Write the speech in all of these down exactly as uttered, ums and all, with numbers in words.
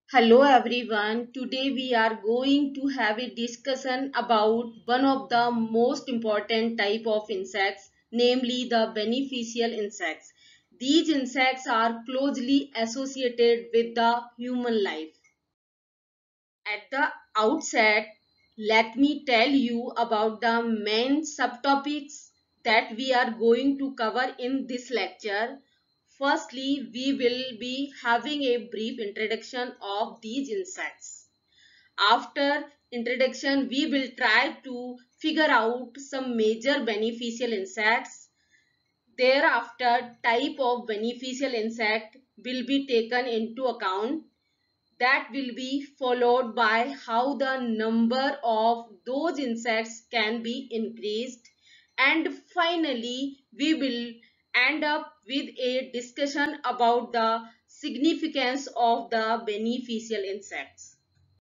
Hello everyone. Today we are going to have a discussion about one of the most important type of insects, namely the beneficial insects. These insects are closely associated with the human life. At the outset, let me tell you about the main subtopics that we are going to cover in this lecture. Firstly, we will be having a brief introduction of these insects. After introduction, we will try to figure out some major beneficial insects. Thereafter, type of beneficial insect will be taken into account. That will be followed by how the number of those insects can be increased, and finally we will end up with a discussion about the significance of the beneficial insects.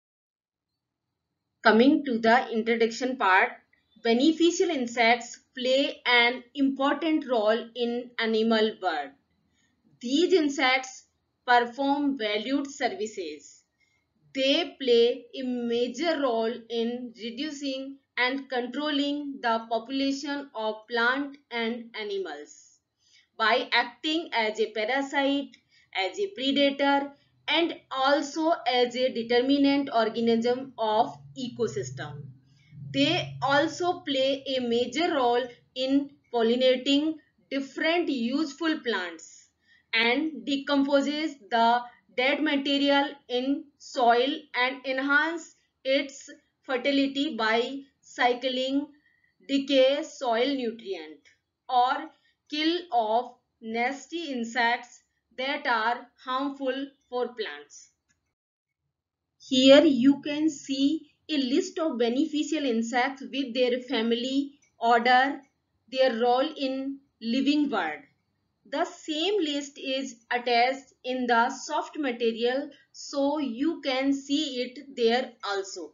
Coming to the introduction part, beneficial insects play an important role in animal world. These insects perform valued services. They play a major role in reducing and controlling the population of plant and animals by acting as a parasite, as a predator, and also as a determinant organism of ecosystem. They also play a major role in pollinating different useful plants and decomposes the dead material in soil and enhance its fertility by cycling decay soil nutrient or kill off nasty insects that are harmful for plants. Here you can see a list of beneficial insects with their family, order, their role in living world. The same list is attached in the soft material, so you can see it there also.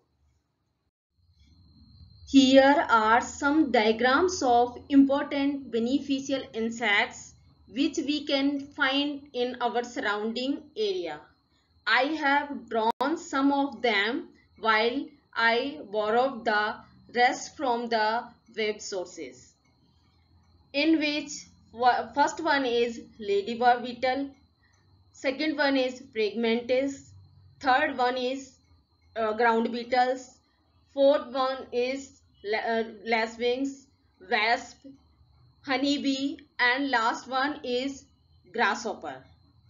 Here are some diagrams of important beneficial insects which we can find in our surrounding area. I have drawn some of them while I borrowed the rest from the web sources, in which first one is ladybug beetle, second one is Fragmentis, third one is uh, ground beetles, fourth one is uh, lacewings, wasp, honeybee, and last one is grasshopper.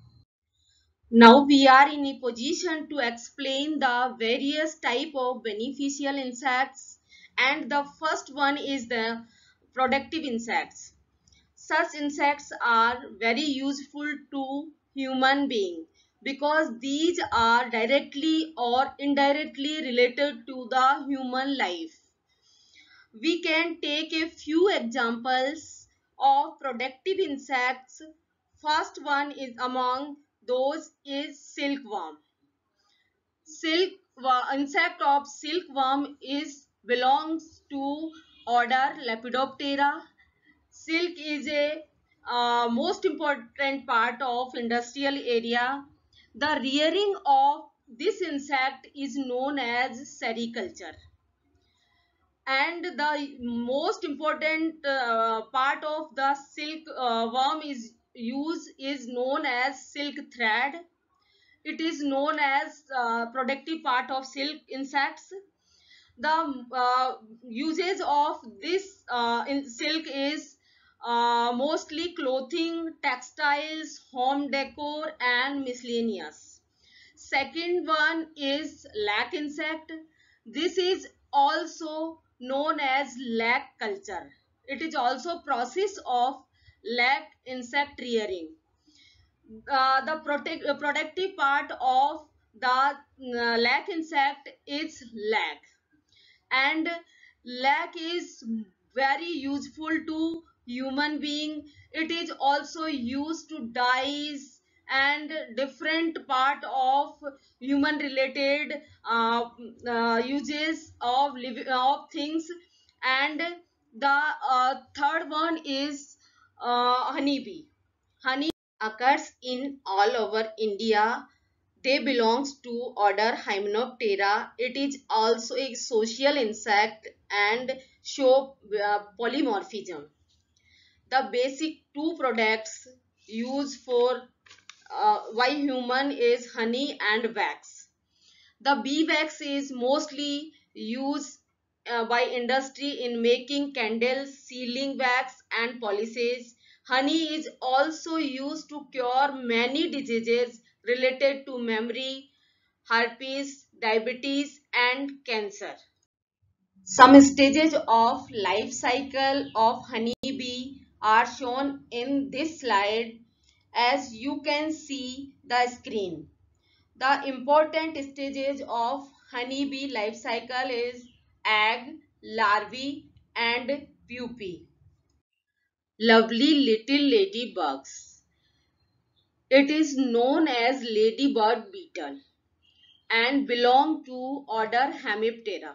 Now we are in a position to explain the various type of beneficial insects, and the first one is the productive insects. Such insects are very useful to human being because these are directly or indirectly related to the human life. We can take a few examples of productive insects. First one is among those is silkworm. Silk insect of silkworm is belongs to order Lepidoptera. Silk is a uh, most important part of industrial area. The rearing of this insect is known as sericulture. And the most important uh, part of the silk uh, worm is use is known as silk thread. It is known as uh, productive part of silk insects. The uh, uses of this uh, in silk is uh, mostly clothing, textiles, home decor, and miscellaneous. Second one is lac insect. This is also known as lac culture. It is also process of lac insect rearing. Uh, the protect, uh, productive part of the uh, lac insect is lac, and lac is very useful to human being. It is also used to dyes and different part of human related uh, uh, uses of liv- of things. And the uh, third one is uh, honeybee. Honey occurs in all over India. They belongs to order Hymenoptera. It is also a social insect and show uh, polymorphism. The basic two products used for uh, why human is honey and wax. The bee wax is mostly used uh, by industry in making candles, sealing wax and polishes. Honey is also used to cure many diseases related to memory, herpes, diabetes and cancer. Some stages of life cycle of honeybee are shown in this slide. As you can see the screen, the important stages of honeybee life cycle is egg, larvae and pupae. Lovely little ladybugs. It is known as ladybird beetle and belong to order Hemiptera.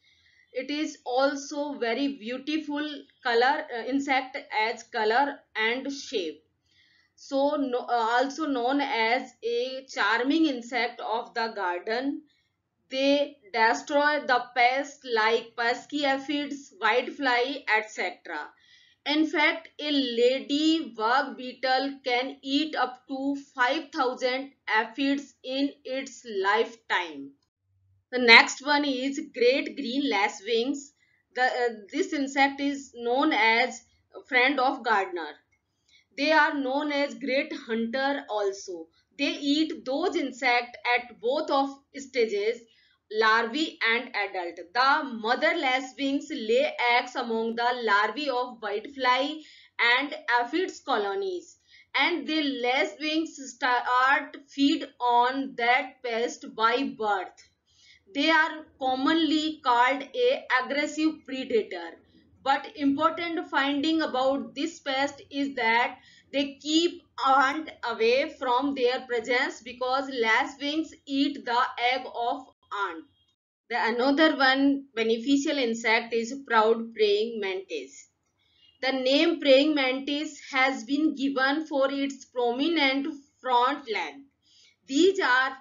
It is also very beautiful color uh, insect as color and shape. So no, uh, also known as a charming insect of the garden. They destroy the pests like pesky aphids, whitefly, et cetera. In fact, a ladybug beetle can eat up to five thousand aphids in its lifetime. The next one is great green lacewings. The, uh, this insect is known as friend of gardener. They are known as great hunter also. They eat those insects at both of stages, larvae and adult. The mother lacewings lay eggs among the larvae of whitefly and aphids colonies, and the lacewings start feed on that pest by birth. They are commonly called a aggressive predator. But important finding about this pest is that they keep ant away from their presence because lacewings eat the egg of ant. The another one beneficial insect is proud praying mantis. The name praying mantis has been given for its prominent front leg. These are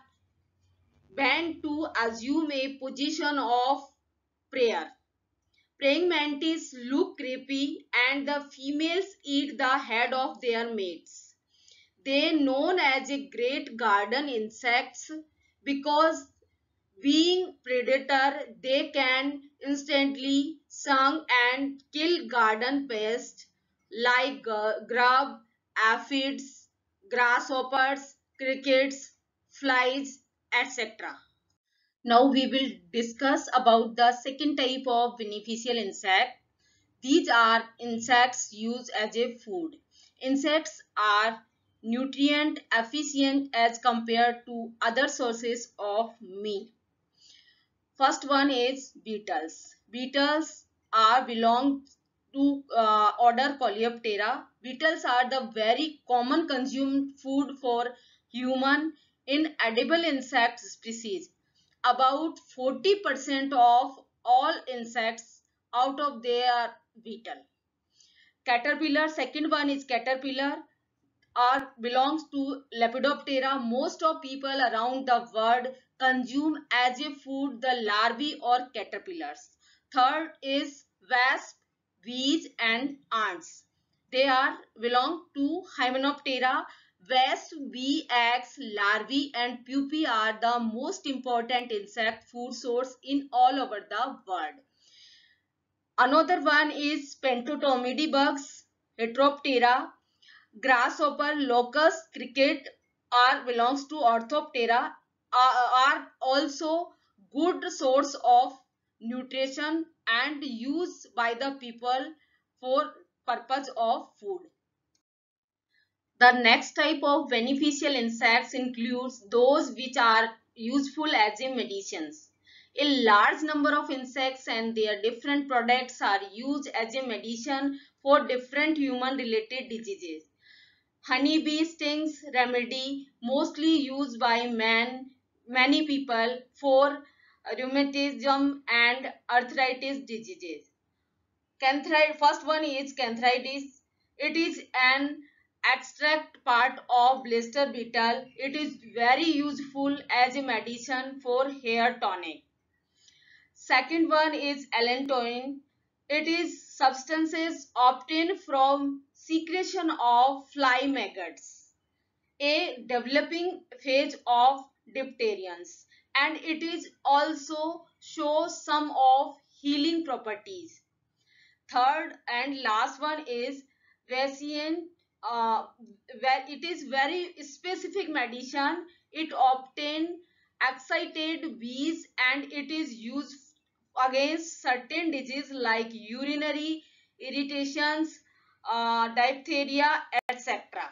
bent to assume a position of prayer. Praying mantis look creepy and the females eat the head of their mates. They known as a great garden insects because being predator they can instantly stung and kill garden pests like grub, aphids, grasshoppers, crickets, flies, et cetera. Now we will discuss about the second type of beneficial insect. These are insects used as a food. Insects are nutrient efficient as compared to other sources of meat. First one is beetles. Beetles are belong to uh, order Coleoptera. Beetles are the very common consumed food for human in edible insect species. About forty percent of all insects out of their beetle. Caterpillar, second one is caterpillar are belongs to Lepidoptera. Most of people around the world consume as a food the larvae or caterpillars. Third is wasp, bees and ants. They are belong to Hymenoptera. Wasp, bee, eggs, larvae and pupae are the most important insect food source in all over the world. Another one is Pentotomidae bugs, Heteroptera. Grasshopper, locust, cricket are belongs to Orthoptera are, are also good source of nutrition and used by the people for purpose of food. The next type of beneficial insects includes those which are useful as a medicines. A large number of insects and their different products are used as a medicine for different human related diseases. Honeybee stings remedy mostly used by man, many people for rheumatism and arthritis diseases. Canthrid, first one is canthritis. It is an extract part of blister beetle. It is very useful as a medicine for hair tonic. Second one is allantoin. It is substances obtained from secretion of fly maggots, a developing phase of diphtherians, and it is also shows some of healing properties. Third and last one is Vasian, uh, where it is very specific medicine. It obtain excited bees and it is used against certain diseases like urinary irritations, uh, diphtheria, et cetera.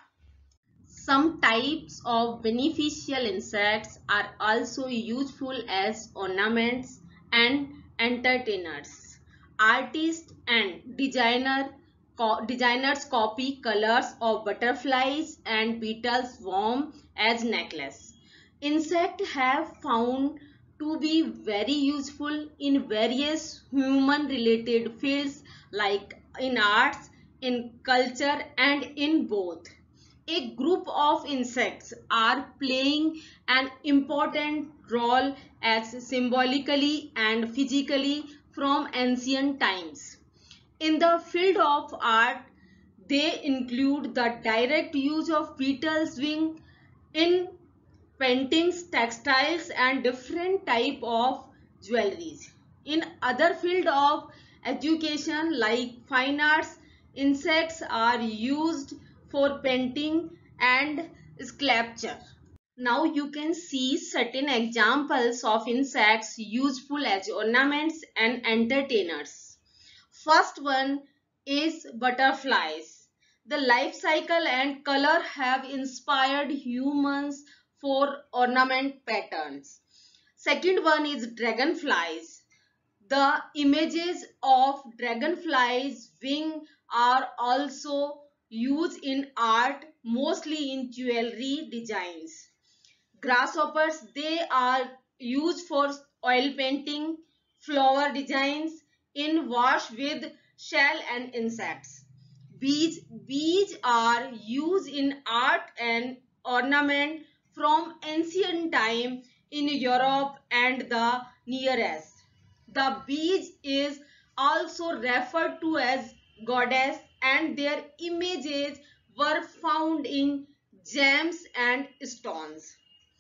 Some types of beneficial insects are also useful as ornaments and entertainers. Artists and designer, co designers copy colors of butterflies and beetles' worm as necklace. Insects have found to be very useful in various human-related fields like in arts, in culture, and in both. A group of insects are playing an important role as symbolically and physically from ancient times. In the field of art, they include the direct use of beetles' wing in paintings, textiles, and different type of jewelries. In other field of education like fine arts, insects are used for painting and sculpture. Now you can see certain examples of insects useful as ornaments and entertainers. First one is butterflies. The life cycle and color have inspired humans for ornament patterns. Second one is dragonflies. The images of dragonflies wing are also used in art, mostly in jewelry designs. Grasshoppers, they are used for oil painting, flower designs in wash with shell and insects. Bees, bees are used in art and ornament from ancient time in Europe and the Near East. The bees is also referred to as goddess and their images were found in gems and stones.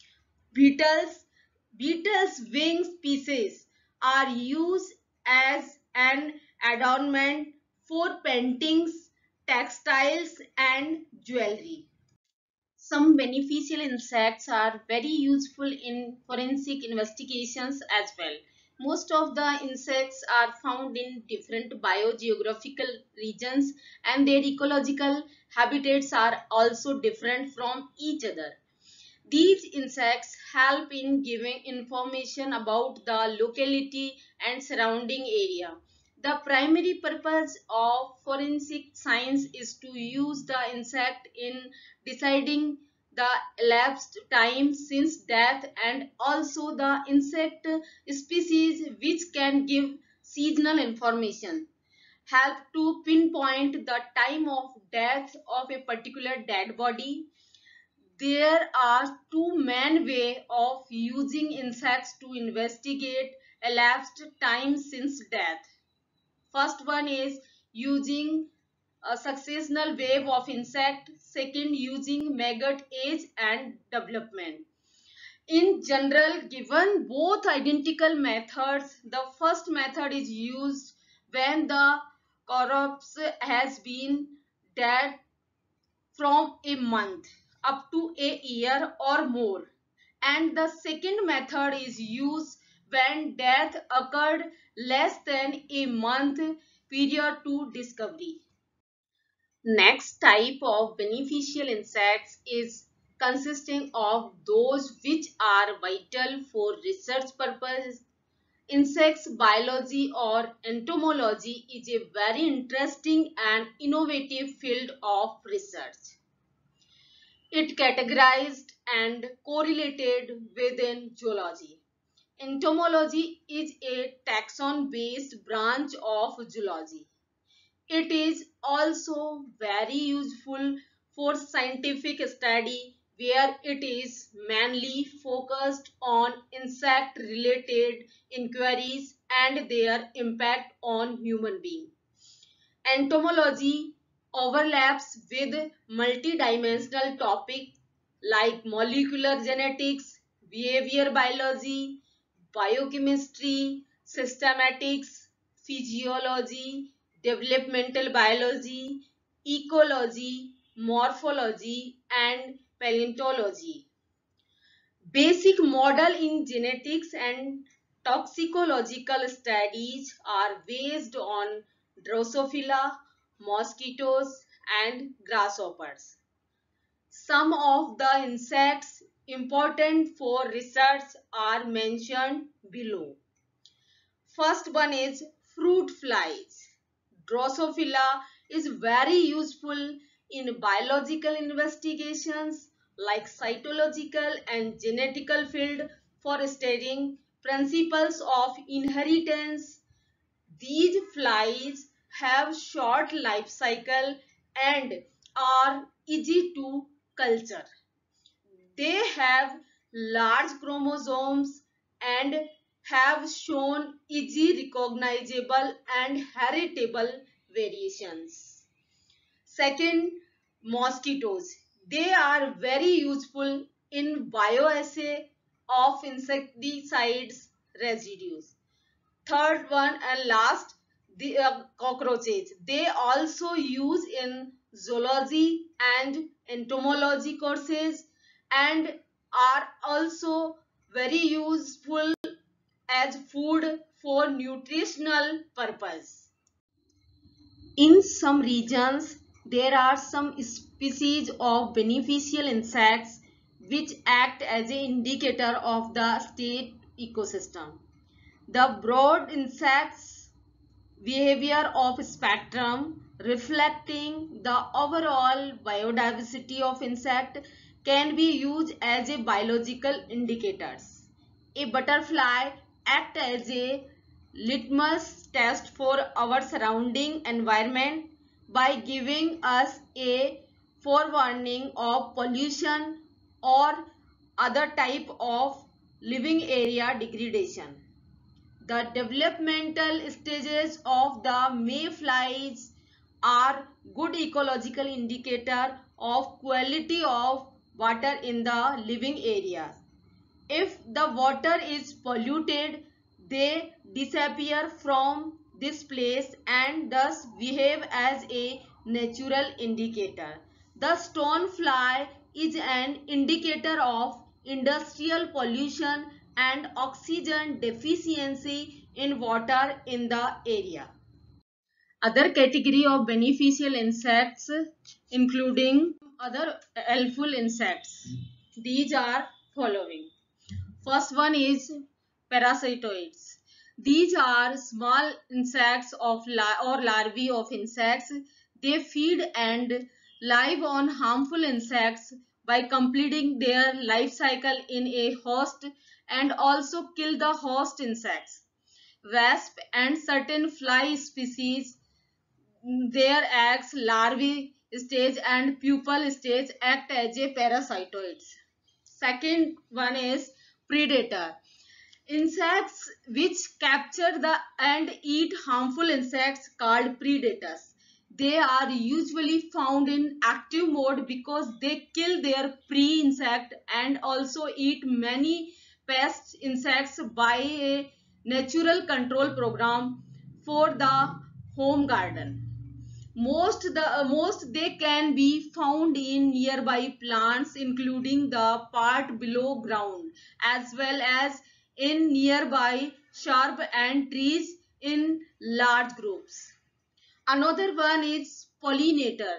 Beetles, beetles' wing pieces are used as an adornment for paintings, textiles, and jewelry. Some beneficial insects are very useful in forensic investigations as well. Most of the insects are found in different biogeographical regions and their ecological habitats are also different from each other. These insects help in giving information about the locality and surrounding area. The primary purpose of forensic science is to use the insect in deciding the elapsed time since death and also the insect species which can give seasonal information, help to pinpoint the time of death of a particular dead body. There are two main ways of using insects to investigate elapsed time since death. First one is using a successional wave of insect. Second, using maggot age and development. In general, given both identical methods, the first method is used when the corpse has been dead from a month up to a year or more, and the second method is used when death occurred less than a month period to discovery. Next type of beneficial insects is consisting of those which are vital for research purposes. Insects biology or entomology is a very interesting and innovative field of research. It categorized and correlated within zoology. Entomology is a taxon-based branch of zoology. It is also very useful for scientific study where it is mainly focused on insect related inquiries and their impact on human beings. Entomology overlaps with multidimensional topics like molecular genetics, behavior biology, biochemistry, systematics, physiology, developmental biology, ecology, morphology, and paleontology. Basic model in genetics and toxicological studies are based on Drosophila, mosquitoes, and grasshoppers. Some of the insects important for research are mentioned below. First one is fruit flies. Drosophila is very useful in biological investigations like cytological and genetical field for studying principles of inheritance. These flies have short life cycle and are easy to culture. They have large chromosomes and have shown easy recognizable and heritable variations. Second, mosquitoes. They are very useful in bioassay of insecticides residues. Third one and last, the uh, cockroaches. They also use in zoology and entomology courses and are also very useful as food for nutritional purpose. In some regions, there are some species of beneficial insects which act as an indicator of the state ecosystem. The broad insects behavior of spectrum reflecting the overall biodiversity of insect can be used as a biological indicators. A butterfly acts as a litmus test for our surrounding environment by giving us a forewarning of pollution or other type of living area degradation. The developmental stages of the mayflies are good ecological indicator of quality of water in the living areas. If the water is polluted, they disappear from this place and thus behave as a natural indicator. The stonefly is an indicator of industrial pollution and oxygen deficiency in water in the area. Other category of beneficial insects including other helpful insects. These are following. First one is parasitoids. These are small insects of or larvae of insects. They feed and live on harmful insects by completing their life cycle in a host and also kill the host insects. Wasp and certain fly species, their eggs, larvae stage and pupal stage act as a parasitoids. Second one is predator. Insects which capture the and eat harmful insects called predators. They are usually found in active mode because they kill their prey insect and also eat many pest insects by a natural control program for the home garden. Most the uh, most they can be found in nearby plants including the part below ground as well as in nearby shrub and trees in large groups. Another one is pollinator.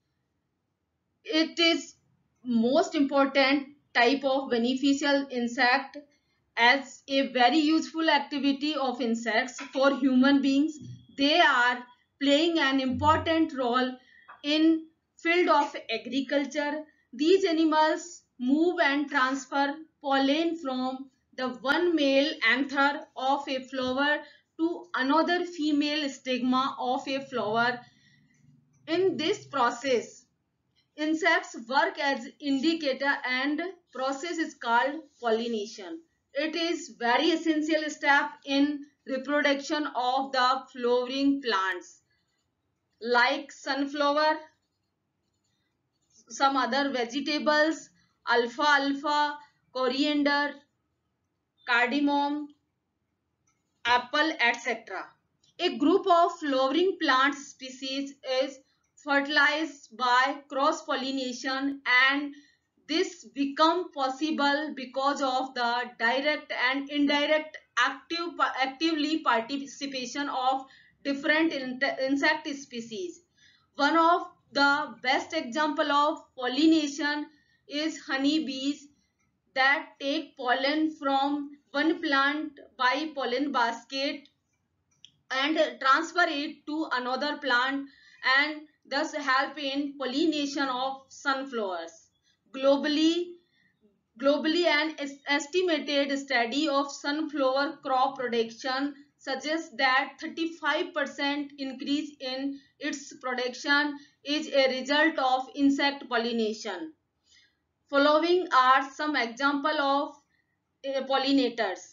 It is most important type of beneficial insect as a very useful activity of insects for human beings. They are playing an important role in field of agriculture. These animals move and transfer pollen from the one male anther of a flower to another female stigma of a flower. In this process, insects work as indicator and process is called pollination. It is very essential step in reproduction of the flowering plants like sunflower, some other vegetables, alfalfa, coriander, cardamom, apple, et cetera. A group of flowering plant species is fertilized by cross-pollination, and this become possible because of the direct and indirect active actively participation of different insect species. One of the best example of pollination is honeybees that take pollen from one plant by pollen basket and transfer it to another plant and thus help in pollination of sunflowers. Globally, globally an estimated study of sunflower crop production suggests that thirty-five percent increase in its production is a result of insect pollination. Following are some example of uh, pollinators.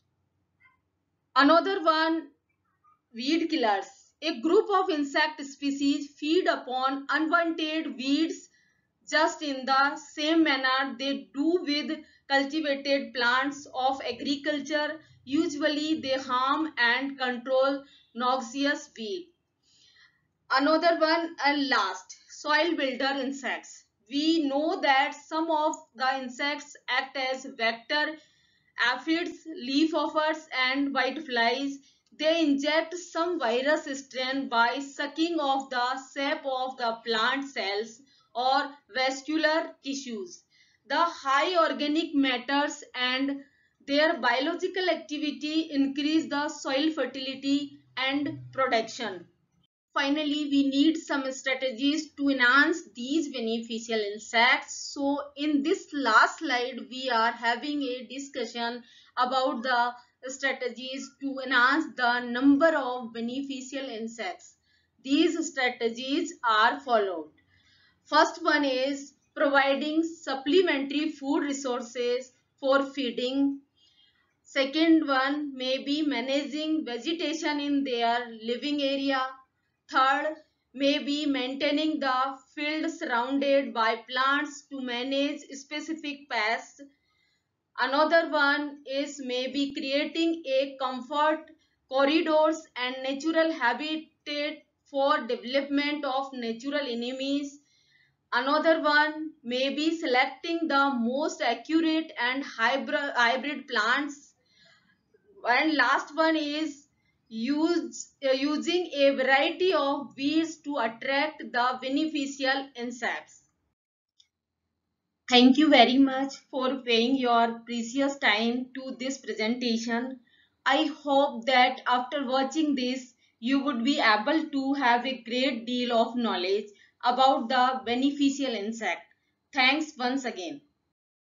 Another one, weed killers. A group of insect species feed upon unwanted weeds just in the same manner they do with cultivated plants of agriculture. Usually they harm and control noxious weed. Another one, and last, soil builder insects. We know that some of the insects act as vector aphids, leafhoppers, and whiteflies. They inject some virus strain by sucking off the sap of the plant cells or vascular tissues. The high organic matters and their biological activity increase the soil fertility and production. Finally, we need some strategies to enhance these beneficial insects. So in this last slide, we are having a discussion about the strategies to enhance the number of beneficial insects. These strategies are followed. First one is providing supplementary food resources for feeding. Second one may be managing vegetation in their living area. Third may be maintaining the field surrounded by plants to manage specific pests. Another one is maybe creating a comfort corridors and natural habitat for development of natural enemies. Another one may be selecting the most accurate and hybrid, hybrid plants. And last one is use, uh, using a variety of weeds to attract the beneficial insects. Thank you very much for paying your precious time to this presentation. I hope that after watching this, you would be able to have a great deal of knowledge about the beneficial insect. Thanks once again.